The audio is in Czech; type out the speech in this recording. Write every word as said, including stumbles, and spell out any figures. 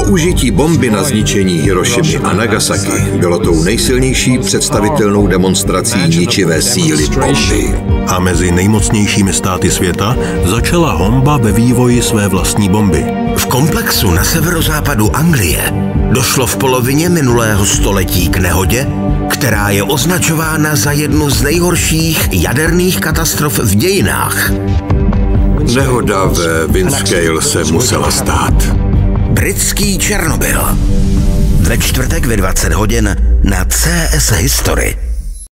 Použití bomby na zničení Hirošimy a Nagasaki bylo tou nejsilnější představitelnou demonstrací ničivé síly bomby. A mezi nejmocnějšími státy světa začala Honba ve vývoji své vlastní bomby. V komplexu na severozápadu Anglie došlo v polovině minulého století k nehodě, která je označována za jednu z nejhorších jaderných katastrof v dějinách. Nehoda ve Windscale se musela stát. Britský Černobyl. Ve čtvrtek ve dvacet hodin na C S History.